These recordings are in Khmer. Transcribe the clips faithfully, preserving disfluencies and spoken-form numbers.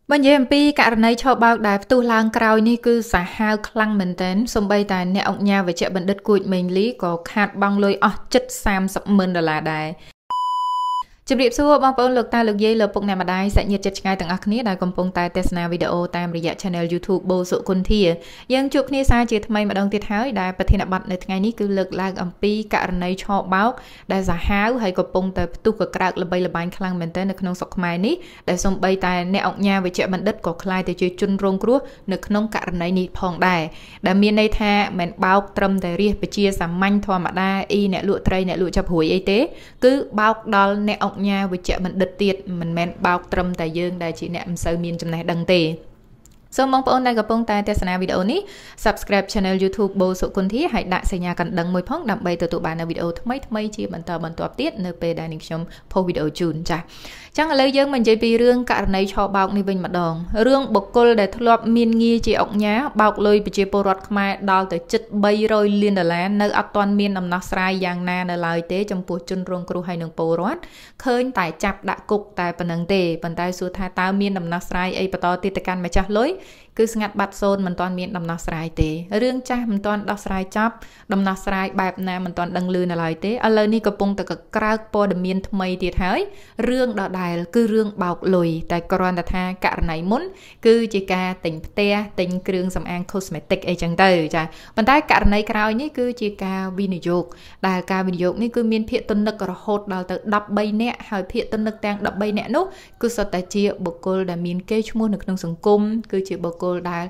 Bây giờ em pi cả này cho bao đại tu lang cào ni cứ xả hao khăng mình tên xong bây tại nè ông nhà về chợ bận đất cùi mình lý có khát băng lôi ở chất sam sập mơn là đài chụp điệp xua băng bóng lực ta lực dây lợp bụng này mà đai sẽ nhiệt chất ngay từng ác ní đài công pong tai tesna video tam rìa channel YouTube bô sụ quân thi dân chụp ní sai chỉ thay mà đồng tiết háo đài bật thiên bật này ngày ní cứ lực lang âm pi cả này cho báo đài giả háo hay công pong tai tu cực cạc là bay là bàn khang mình tên được nông sọc mai ní đài xong bay tai nè ông nhà về chợ bận đất có khai từ chơi chun rong cua được nông cả này ní phong đài đài miền đây tha mình bao trầm tại riêng về chia sắm manh thoa mà đai y nè lụa tray nè lụa chập hủi y tế cứ bao đo nè ông nhà với chợ mình đứt tiệt mình men bao trầm tại dương đại chị nè sơ miên trong này đăng tề so mong bọn đây gặp bọn ta tesna video ní subscribe channel YouTube bô sụ quân thí hãy đại xây nhà cần đăng môi phóng đậm bay từ tụ bạn ở video thứ mấy thứ mấy chia bận tờ bận tọa tiết nơi pe đại nick trong po video chun cha chẳng là lấy dương mình chơi pi rương cả này cho bao ni bên mặt đòn rương bọc côn để thua miên nghi chị ốc nhá bao lôi bị chơi porot mai đào tới chất bay rồi liên đờ lá nơi ấp toàn miên nằm nát sai giang na nơi lại tế trong buổi chun rong kêu hay nương porot khơi tại chập đã cục tại phần nâng tề phần tay xua tha tao miên nằm nát sai ấy bắt to tiết can mà chặt lối cứ ngặt bát xôn mình toàn miên nằm nát sai tế rương cha mình toàn đào sai chắp nằm nát sai bài na mình toàn đăng lư nơi lại tế ở nơi này có bông từ các cào po đầm miên thay tiệt hái rương đào đài cứ rương bọc lùi tại Koran tha cả này muốn cứ chỉ cả tỉnh te tỉnh kêu sắm an cosmetic ấy chẳng tới cha bàn tay cả này cào nhé cứ chỉ cả video đài cả video ní cứ miên phiện tuân lực rồi hốt đào từ đập bay nè hỏi phiện tuân lực đang đập bay nè nốt cứ sợ tại chia bậc cô đã miên kê mua được nông sản cung cứ chỉ bậc cô đã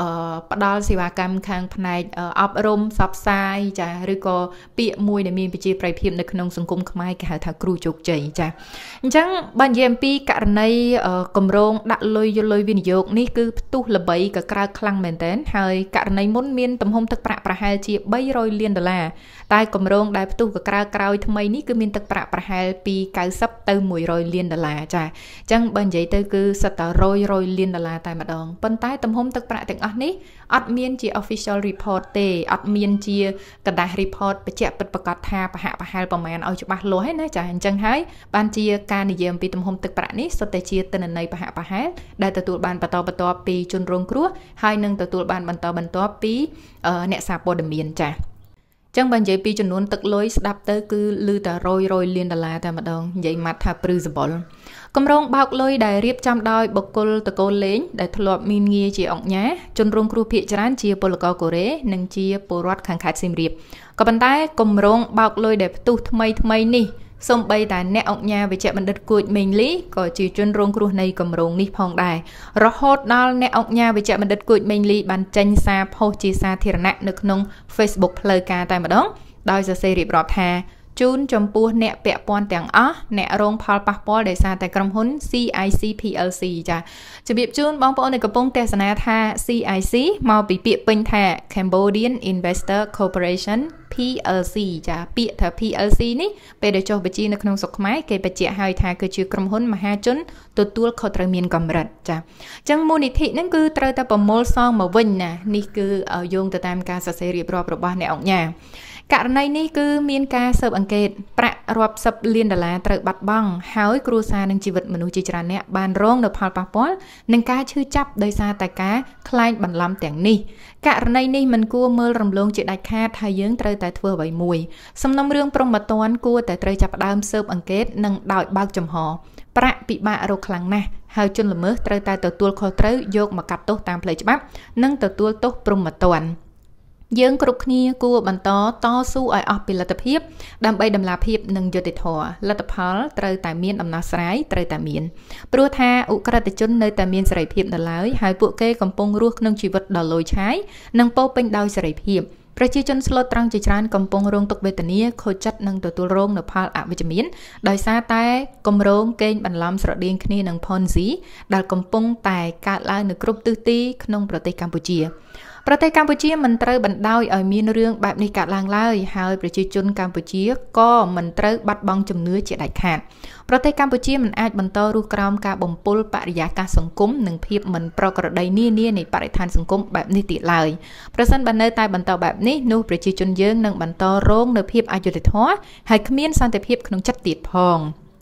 ở bắt đầu xí cam khang này ấp rôm sập sai cha rồi có bị mùi để miên bị chia phải phiện được nông sản cung không ai cả thà kêu chụp chạy cha chẳng ban em pi cả này cầm rong đặt lôi vô lôi viên dược ní cứ tu là bảy cả cào khăng mền tên hơi cả này muốn miên tầm hôm tất bạ bạ hai chia bảy rồi liên đờ là tai cầm rong đại tu cả cào cào tham mấy ní cứ miên tất bạ bạ hai pi cào sắp từ mùi rồi liên đờ là cha chẳng ban vậy tới cứ sắp tới rồi rồi liên đờ là tại mặt đòn bên tai tầm hôm tất bạ tiếng ắt ní ắt miên chia official report tê ắt miên chia cả đại report bị chẹt bật bật tha bạ hạ bạ hai bạ màn ao chụp bát lối nè cha chẳng hay ban chia ca này em pi tầm hôm tất bạ níแต่เชียร์ตันในปะหะปะหะได้ตัวตัวบานปะตอปะตอปีจนรงครัวให้หนึ่งตัวตัวบานบันตอบันตอปีเอ่อเนี่ยซาโปดเมียนจ้ะจังบันเจปีจนนวนตึกลอยดับเตอร์คือลือแต่โรยโรยเลียนดาราแต่มาดองใหญ่มัดทับปรือสบอลกำลังบากลอยได้เรียบจำได้บกลตะโกเล้งได้ทลอบมีเงียจีออกแง่จนรงครูเพียจานเชียปลกอโกเรหนึ่งเชียปรัดขังขาดซิมเรียบกับบันใต้กำลังบากลอยได้ตู้ทำไมทำไมนี่ส่งไปแต่แนวออกยาไปเจ็บมันดัดกุยเมงลีก็จีจนรงครูในกำรงนี้พองได้รอฮอดดอลแนวออกยาไปเจ็บมันดัดกุยเมงลีบันจันซาโพจีซาเทระนะนึกนง Facebook เพลกาแต่มาดองโดยจะเสรีบรอบแทจูนจมปูเนะเปะปอนแต่งอ๋อเนะโรงพอลปักปอได้ซาแต่กรมหุ้น ซี ไอ ซี พี แอล ซี จ้ะจะบีบจูนบางปอในกระโปรงแต่สนาท่า ซี ไอ ซี มาปีเปียเป็นแท่ Cambodian Investor Corporation พี แอล ซี จ้ะเปียถ้า พี แอล ซี นี่ไปเดจบจีในขนมสกไม้เกยไปเจียหายท่าคือชื่อกรมหุ้นมหาชนตัวตัวเขาตระเมียนกำรัดจ้ะจังมูลนิธินั่นคือตระแต่ประมลซองมาวิ่งนะนี่คือเอาโยงตามการเสรีรอบๆบ้านในออกยาการในนี้คือมีการเสิร์ฟอังเกตประรวบสับเลียนดาราตระบัดบังหายครูซาหนึ่งชีวิตมนุษย์จิตราเนี่ยบานร้องเดพาลปาปอลหนึ่งการชื่อจับโดยซาแต่กาคลายบันลำแต่งนี้การในนี้มันกู้เมื่อรำลงจิตได้คาทายเยื้องตระแต่ทั่วใบมวยสำนำเรื่องปรมาตอนกู้แต่ตระจับดามเสิร์ฟอังเกตหนึ่งดาวบางจำหอประปิบะโรคลังนะหายจนละเมื่อตระแต่ตัวตัวคอตระโยกมากัดโต๊ะตามเพลย์บับนั่งตัวตัวโต๊ะปรมาตอนยืงกรุกนี้กูบันต่อต่อสู้ไอออกเป็นลัตเพียบดำใบดำลาเพียบหนึ่งโยติดหัวลัตพอลเตยแต่เมียนอำนาจสายเตยแต่เมียนปลัวท่าอุกระติจุนในแต่เมียนสายเพียบดาเลยหายปุกเกยกำปงรูกนึ่งชีวิตดาลอยใช้นั่งโป๊เป็นดาวสายเพียบประชาชนสลดตรังจิตรานกำปงโรงตกเบตเนียโคจัดนั่งตัวตัวโรงในพาลอวิจมินโดยซาแต่กำโรงเกณฑ์บรรลัมสระเดียงคณีนังพรสีดาวกำปงแต่การลายในกรุบตื้อตีขนมประเทศกัมพูชีประเทศกัมพูชีมันเตยบันดาวเอามีเรื่องแบบนี้กัดลางไล่หายประชาชนกัมพูชีก็มันเตยบัดบังจำเนื้อเจได้ขาดประเทศกัมพูชีมันอาจบันเตอรูกรามการบ่มปุลปริยาการสังคมหนึ่งเพียบมันประกอบได้เนี่ยเนี่ยในปริธานสังคมแบบนี้ติดเลยประสันบันเนตายบันเตอแบบนี้นูประชาชนเยอะหนึ่งบันเตอโรงในเพียบอายุติท้อให้ขมิ้นสันติเพียบขนมจัดติดพอง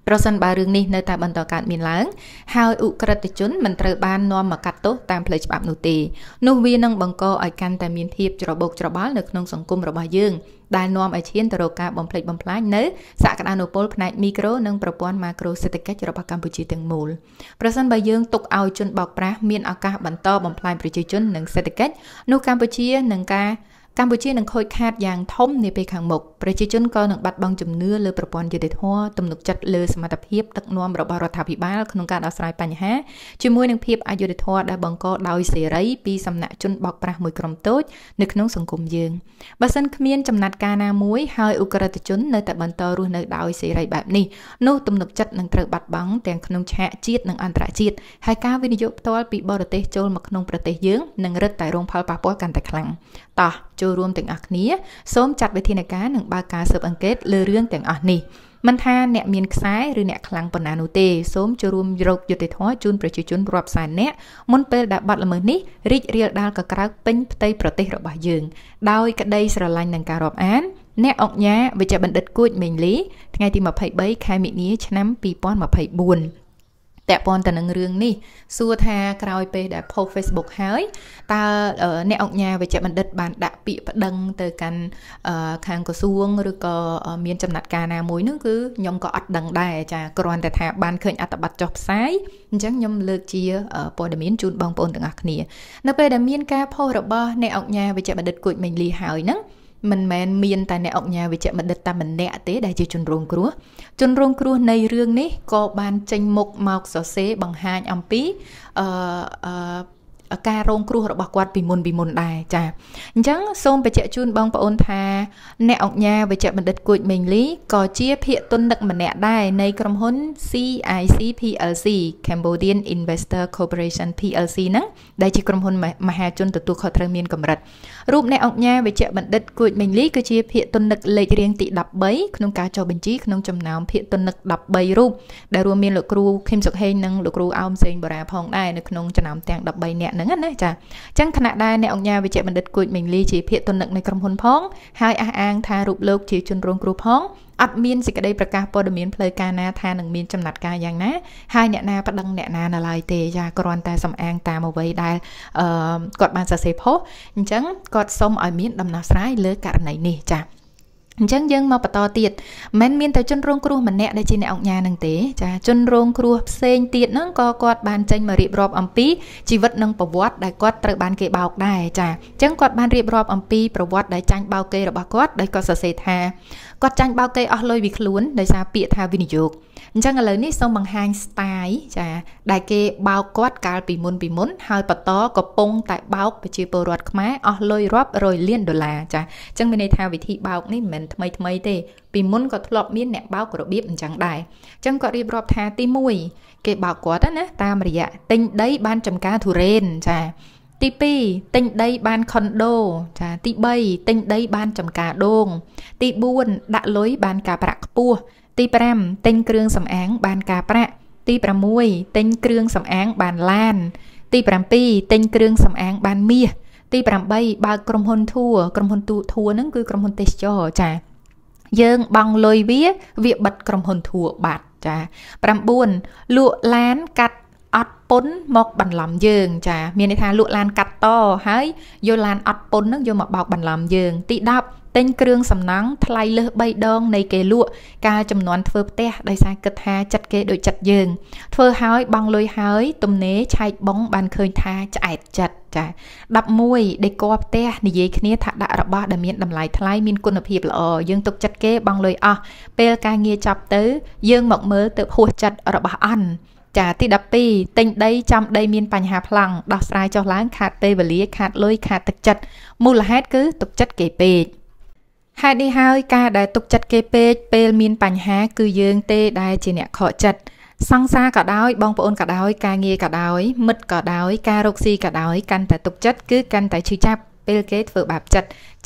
ប្រសិនបើរឿងនេះនៅតែបន្តកើតមានឡើងហើយឧក្រិដ្ឋជនមិនត្រូវបាននាំមកកាត់ទោសតាមផ្លូវច្បាប់នោះទេនោះវានឹងបង្កឲ្យកាន់តែមានភាពច្របូកច្របល់នៅក្នុងសង្គមរបស់យើងដែលនាំឲ្យឈានទៅរកការបំផ្លិចបំផ្លាញនៅសក្តានុពលផ្នែកមីក្រូនិងប្រព័ន្ធម៉ាក្រូសេដ្ឋកិច្ចរបស់កម្ពុជាទាំងមូលប្រសិនបើយើងទុកឲ្យជនបោកប្រាស់មានឱកាសបន្តបំផ្លាញប្រជាជននិងសេដ្ឋកិច្ចនោះកម្ពុជានឹងការកម្ពុជានឹងខូចខាតយ៉ាងធំនាពេលខាងមុខប្រជាជនក៏នឹងបាត់បង់ជំនឿលើប្រព័ន្ធយុតិធធម៌ទំនុកចិត្តលើសមត្ថភាពដឹកនាំរបស់រដ្ឋាភិបាលក្នុងការដោះស្រាយបញ្ហាជាមួយនឹងភាពអយុត្តិធម៌ដែលបង្កដោយសេរីពីសំណាក់ជនបោកប្រាស់មួយក្រុមតូចនៅក្នុងសង្គមយើងបើសិនគ្មានចំណាត់ការណាមួយហើយឧក្រិដ្ឋជននៅតែបន្តរស់នៅដោយសេរីបែបនេះនោះទំនុកចិត្តនឹងត្រូវបាត់បង់ទាំងក្នុងឆាកជាតិនិងអន្តរជាតិហើយការវិនិយោគផ្ទាល់ពីបរទេសចូលមកក្នុងប្រទេសយើងនឹងរឹតតែរងផលប៉ះពាល់កាន់តែខ្លាំងតោះចូលរួមទាំងអស់គ្នាសូមចាត់វិធានការនិងបើកការស៊ើបអង្កេតលើរឿងទាំងអស់នេះមិនថាអ្នកមានខ្សែឬអ្នកខ្លាំងប៉ុណ្ណានោះទេសូមចូលរួមរកយុត្តិធម៌ជូនប្រជាជនរាប់សែននាក់មុនពេលដែលបាត់ល្មើសនេះរីករាលដាលកក្រើកពេញផ្ទៃប្រទេសរបស់យើងដោយក្តីស្រឡាញ់នឹងការរាប់អានអ្នកអង្គញាវិជ្ជបណ្ឌិតគួចមេងលីថ្ងៃទីម្ភៃបីខែមិនិនាឆ្នាំពីរពាន់ម្ភៃបួនតែប៉ុន្តែនឹងរឿងនេះសួរថាក្រោយពេលដែល post Facebook ហើយតើអ្នកអង្គញាវិជ្ជបណ្ឌិតបានដាក់ពាក្យប្តឹងទៅកាន់ខាងក្រសួងឬក៏មានចំណាត់ការណាមួយនោះគឺខ្ញុំក៏អត់ដឹងដែរចាគ្រាន់តែថាបានឃើញអត្ថបទចុះផ្សាយអញ្ចឹងខ្ញុំលើកជាព័ត៌មានជូនបងប្អូនទាំងអស់គ្នានៅពេលដែលមានការ post របស់អ្នកអង្គញាវិជ្ជបណ្ឌិតគួចមេងលីហើយហ្នឹងមិនមែនមានតែអ្នកអង្គញាវិជ្ជបណ្ឌិតតែម្នាក់ទេដែលជាជនរងគ្រោះជនរងគ្រោះនៃរឿងនេះក៏បានចេញមុខមកសរសេរបង្ហាញអំពីអឺអឺការរងគ្រោះរបស់គាត់ពីមុនពីមុនដែរចាអញ្ចឹងសូមបញ្ជាក់ជូនបងប្អូនថាអ្នកអង្គញាវិជ្ជបណ្ឌិតគួចមេងលីក៏ជាភាគទុននឹកម្នាក់ដែរនៃក្រុមហ៊ុន C I C พี แอล ซี Cambodian Investor Corporation พี แอล ซี ហ្នឹងដែលជាក្រុមហ៊ុនមហាជនទទួលខុសត្រូវមានកម្រិតរូបអ្នកអង្គញាវិជ្ជបណ្ឌិតគួចមេងលីគឺជាភាគទុននឹកលេខរៀងទីដប់បីក្នុងការចុះបញ្ជីក្នុងចំណោមភាគទុននឹកដប់បីរូបដែលរួមមានលោកគ្រូឃឹមសុខហេងនិងលោកគ្រូអោមសេងបូរ៉ាផងដែរនៅក្នុងចំណោមទាំងដប់បីនាក់ហ្នឹងណាចាអញ្ចឹងខណៈដែលអ្នកអង្គញាវិជ្ជបណ្ឌិតគួចមេងលីជាភាគទុននឹកនៃក្រុមហ៊ុនផងហើយអះអាងថារូបលោកជាជនរងគ្រោះផងអត់មានសេចក្តីប្រកាសព័ត៌មានផ្លូវការណាថានឹងមានចំណាត់ការយ៉ាងណាហើយអ្នកណាប្តឹងអ្នកណានៅឡើយទេចាគ្រាន់តែសំអាងតាមអ្វីដែលអឺគាត់បានសរសេរផុសអញ្ចឹងគាត់សុំឲ្យមានដំណោះស្រាយលើករណីនេះចាអញ្ចឹងយើងមកបន្តទៀតមិនមានតែជនរងគ្រោះម្នាក់ដែលជាអ្នកអង្គញានឹងទេចាជនរងគ្រោះផ្សេងទៀតហ្នឹងក៏គាត់បានចេញមករៀបរាប់អំពីជីវិតនិងប្រវត្តិដែលគាត់ត្រូវបានគេបោកដែរចាអញ្ចឹងគាត់បានរៀបរាប់អំពីប្រវត្តិដែលចាញ់បោកគេរបស់គាត់ដែលគាត់សរសេរថាគាត់ចាញ់បោកគេអស់លុយពីខ្លួនដោយសារពាក្យថាវិនិយោគអញ្ចឹងឥឡូវនេះសូមបង្ហាញ style ចាដែលគេបោកគាត់កាលពីមុនពីមុនហើយបន្តកំពុងតែបោកប្រជាពលរដ្ឋខ្មែរអស់លុយរាប់រយលានដុល្លារចាអញ្ចឹងមានន័យថាវិធីបោកនេះមិនមែនថ្មីថ្មីទេពីមុនក៏ធ្លាប់មានអ្នកបោករបៀបអញ្ចឹងដែរអញ្ចឹងគាត់រៀបរាប់ថាទីមួយគេបោកគាត់ណាតាមរយៈទិញដីបានចំការទុរេនចាទីពីរទិញដីបានខុនដូចាទីបីទិញដីបានចំការដូងទីបួនដាក់លុយបានការប្រាក់ខ្ពស់ទីប្រាំទិញគ្រឿងសម្អាងបានការប្រាក់ទីប្រាំមួយទិញគ្រឿងសម្អាងបានឡានទីប្រាំពីរទិញគ្រឿងសម្អាងបានមាសទីប្រាំបីបើកក្រុមហ៊ុនធួក្រុមហ៊ុនទូធួហ្នឹងគឺក្រុមហ៊ុនទេសចរចាយើងបង់លុយវាវាបិទក្រុមហ៊ុនធួបាត់ចាប្រាំបួនលក់ឡានកាត់អត់ពុនមកបន្លំយើងចាមានន័យថាលក់ឡានកាត់តហើយយកឡានអត់ពុនហ្នឹងយកមកបោកបន្លំយើងទីដប់ទិញគ្រឿងសំណង់ថ្លៃលើសបីដងនៃគេលក់ការចំនួនធ្វើផ្ទះដោយសារគិតថាចិត្តគេដូចចិត្តយើងធ្វើហើយបង់លុយហើយទំនេរឆែកបងបានឃើញថាឆ្អែតចិត្តចាដប់មួយដេកផ្ទះនិយាយគ្នាថាដាក់របស់ដែលមានតម្លៃថ្លៃមានគុណភាពល្អយើងទុកចិត្តគេបង់លុយអស់ពេលការងារចប់ទៅយើងមកមើលទៅហួសចិត្តរបស់អន់ចាទីដប់ពីរទិញដីចំដីមានបញ្ហាប្លង់ដោះស្រាយចុះឡើងខាតពេលវេលាខាតលុយខាតទឹកចិត្តមូលហេតុគឺទុកចិត្តគេពេកហេតុនេះហើយការដែលទុកចិត្តគេពេកពេលមានបញ្ហាគឺយើងទេដែលជាអ្នកខកចិត្តសង្សារក៏ដោយបងប្អូនក៏ដោយការងារក៏ដោយមិត្តក៏ដោយការរកស៊ីក៏ដោយកាន់តែទុកចិត្តគឺកាន់តែឈឺចាប់ពេលគេធ្វើបាបចិត្ត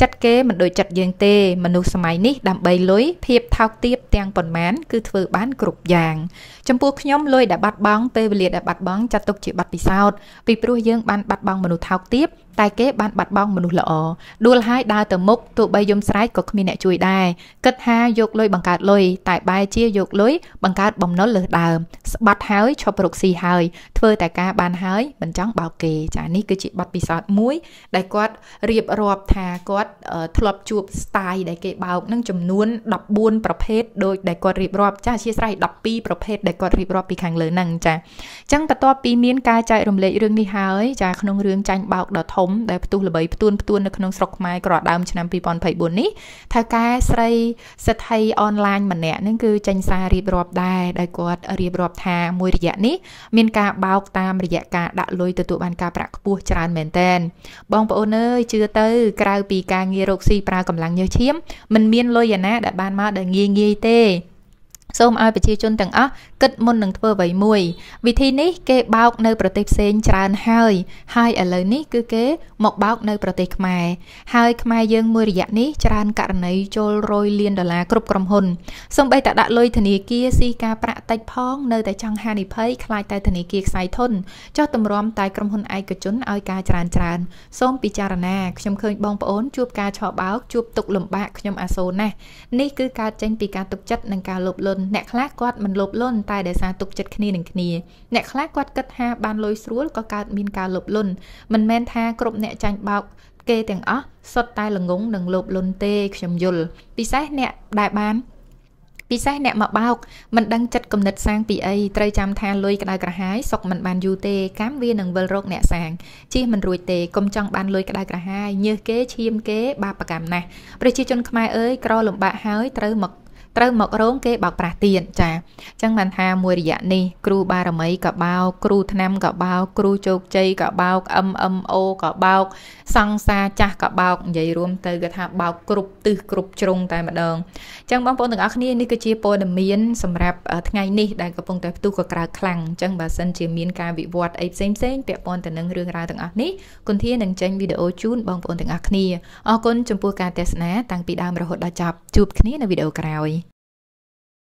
ចិត្តគេមិនដូចចិត្តយើងទេមនុស្សសម័យនេះដើម្បីលុយភាពថោកទាបទាំងប៉ុន្មានគឺធ្វើបានគ្រប់យ៉ាងចំពោះខ្ញុំលុយដែលបាត់បង់ពេលវេលាដែលបាត់បង់ចាត់ទុកជាបាត់ពិសោធន៍ពីព្រោះយើងបានបាត់បង់មនុស្សថោកទាបតែគេបានបាត់បង់មនុស្សល្អដួលហើយដើរទៅមុខទោះបីយំស្រែកក៏គ្មានអ្នកជួយដែរគិតថាយកលុយបង្កើតលុយតែបែរជាយកលុយបង្កើតបំណុលលើដើមស្បាត់ហើយឈប់រកស៊ីហើយធ្វើតែការបានហើយមិនចង់បោកគេចានេះគឺជាបទពិសោធន៍មួយដែលគាត់រៀបរាប់ថាគាត់ធ្លាប់ជួប style ដែលគេបោកនឹងចំនួនដប់បួនប្រភេទដោយដែលគាត់រៀបរាប់ចាអធិស្ឋានដប់ពីរប្រភេទដែលគាត់រៀបរាប់ពីខាងលើហ្នឹងចាអញ្ចឹងបន្ទាប់ពីមានការចែករំលែករឿងនេះហើយចាក្នុងរឿងចាញ់បោកដ៏ធំដែលផ្ទុះល្បីផ្ទួនផ្ទួននៅក្នុងស្រុកខ្មែរក្រដើមឆ្នាំពីរពាន់ยี่สิบสี่នេះថៅកែស្រីសិទ្ធិអនឡាញម្នាក់ហ្នឹងគឺចេញសាររៀបរាប់ដែរដែលគាត់រៀបរាប់ថាមួយរយៈនេះមានការបោកតាមរយៈការដាក់លុយទទួលបានការប្រាក់ខ្ពស់ច្រើនមែនទែនបងប្អូនអើយជឿទៅក្រៅពីការងាររកស៊ីប្រើកម្លាំងញើសឈាមមិនមានលុយណាដែលបានមកដែលងាយងាយទេសូមឲ្យប្រជាជនទាំងអស់គិតមុននឹងធ្វើអ្វីមួយវិធីនេះគេបោកនៅប្រទេសផ្សេងច្រើនហើយហើយឥឡូវនេះគឺគេមកបោកនៅប្រទេសខ្មែរហើយខ្មែរយើងមួយរយៈនេះច្រើនករណីចូលរយលានដុល្លារគ្រប់ក្រុមហ៊ុនសូម្បីតែដាក់លុយធនាគារស៊ីការប្រាក់តិចផងនៅតែចង់ហានិភ័យខ្លាចតែធនាគារខ្សែធនចុះទម្រាំតែក្រុមហ៊ុនឯកជនឲ្យការច្រើនច្រើនសូមពិចារណាខ្ញុំឃើញបងប្អូនជួបការឆោបោកជួបទុកលំបាកខ្ញុំអាសូរណាស់នេះគឺការចេញពីការទុកចិត្តនិងការលោភលន់អ្នកខ្លះគាត់មិនលោភលន់តែដោយសារទុកចិត្តគ្នានឹងគ្នាអ្នកខ្លះគាត់គិតថាបានលុយស្រួលក៏កើតមានការលោភលន់មិនមែនថាគ្រប់អ្នកចាញ់បោកគេទាំងអស់សុទ្ធតែល្ងងនិងលោភលន់ទេខ្ញុំយល់ពិសេសអ្នកដែលបានពិសេសអ្នកមកបោកមិនដឹងចិត្តគំនិតសាងពីអីត្រូវចាំថាលុយក្តៅក្រហាយសុកមិនបានយូរទេកម្មវានឹងវិលរកអ្នកសាងជិះមិនរួចទេកុំចង់បានលុយក្តៅក្រហាយញើសគេឈាមគេបាបកម្មណាស់ប្រជាជនខ្មែរអើយក្រលំបាកហើយត្រូវមកត្រូវមករោងគេបោកប្រាស់ទៀតចាអញ្ចឹងបានថាមួយរយៈនេះគ្រូបារមីក៏បោកគ្រូថ្នាំក៏បោកគ្រូជោគជ័យក៏បោក អឹម អឹម អូ ក៏បោកសង្សារចាស់ក៏បោកនិយាយរួមទៅគេថាបោកគ្រប់ទិសគ្រប់ជ្រុងតែម្ដងអញ្ចឹងបងប្អូនទាំងអស់គ្នានេះគឺជាព័ត៌មានសម្រាប់ថ្ងៃនេះដែលកំពុងតែផ្ទុះក៏ក្រើកខ្លាំងអញ្ចឹងបើសិនជាមានការវិវត្តអីផ្សេងផ្សេងពាក់ព័ន្ធទៅនឹងរឿងរ៉ាវទាំងអស់នេះគុនធានឹងចេញវីដេអូជូនបងប្អូនទាំងអស់គ្នាអរគុណចំពោះការទស្សនាតាំងពីដើមរហូតដល់ចប់ជួបគ្នានៅវីដេអូក្រោយ